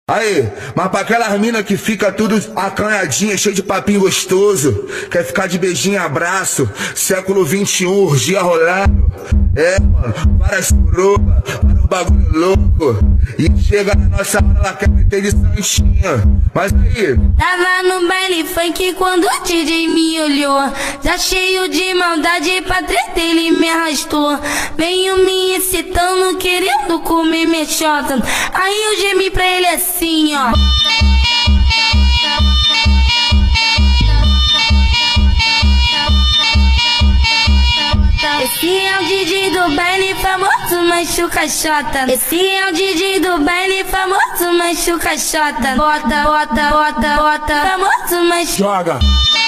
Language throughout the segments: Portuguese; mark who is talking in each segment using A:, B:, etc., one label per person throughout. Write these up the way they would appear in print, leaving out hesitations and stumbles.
A: Aí, mas pra aquelas mina que fica tudo acanhadinha, cheio de papinho gostoso, quer ficar de beijinho e abraço, século XXI, urgia rolando, mano, várias suruba, para o bagulho louco, e chega na nossa hora, ela quer meter de santinha, mas aí...
B: Tava no baile funk quando o DJ me olhou, já cheio de maldade pra treta ele me arrastou, veio me excitando, querendo comer minha chota, aí eu gemi pra ele assim, ó. Esse é o DJ do baile famoso Machuca Xota. Esse é o DJ do baile famoso Machuca Xota. Bota, bota, bota, bota, famoso Machuca.
A: Joga!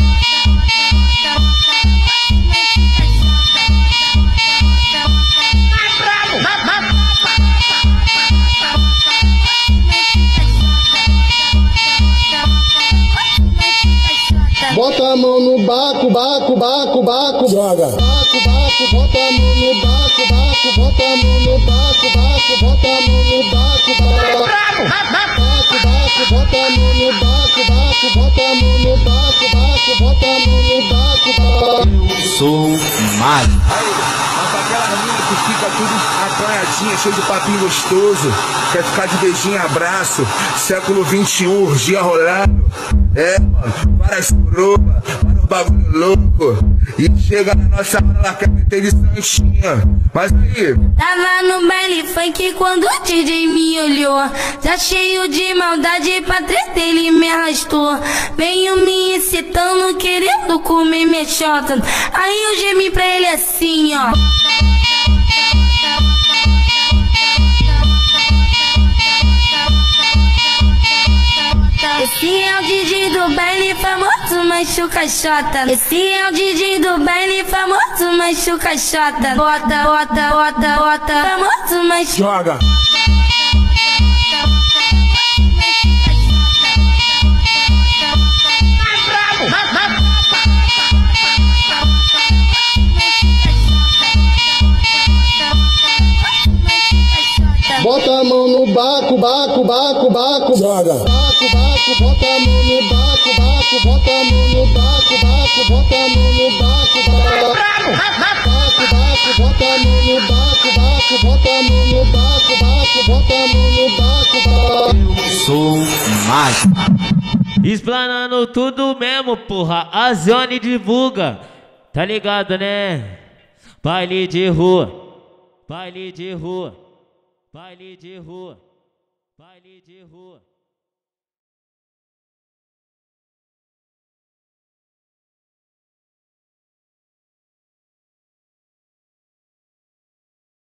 C: Bota a mão no baco, baco, baco, baco,
A: joga.
C: Baco, baco, bota a mão no baco, baco, bota a mão no baco, baco, bota a mão no baco, baco, baco, bota a mão no baco, baco, bota a mão no baco, baco, bota a mão no baco,
D: Eu sou mágico.
A: Aí, mas pra aquela mina que fica tudo acanhadinha, cheio de papinho gostoso, quer ficar de beijinho e abraço, século XXI, urgia rolando, mano, várias suruba, para o bagulho louco, e chega na nossa hora, ela quer meter de santinha, mas aí...
B: Tava no baile funk quando o DJ me olhou, já cheio de maldade pra treta ele me arrastou, veio me excitando, querendo comer minha chota, aí eu gemi pra ele assim, ó. Esse é o DJ do baile famoso Machuca Xota. Esse é o DJ do baile famoso Machuca Xota. Bota, bota, bota, bota, famoso Machuca.
A: Joga!
C: bota a mão no baco, baco, baco, baco,
A: joga.
C: Baco, baco, bota a mão no baco, baco, bota a mão no baco, baco, bota a mão no baco, baco, baco, bota a mão no baco, baco, bota a mão no baco, baco, bota a mão no baco,
D: Eu sou mágico.
E: Explanando tudo mesmo, porra. A Zone divulga. Tá ligado, né? Baile de rua. Baile de rua. Baile de rua. Baile de rua.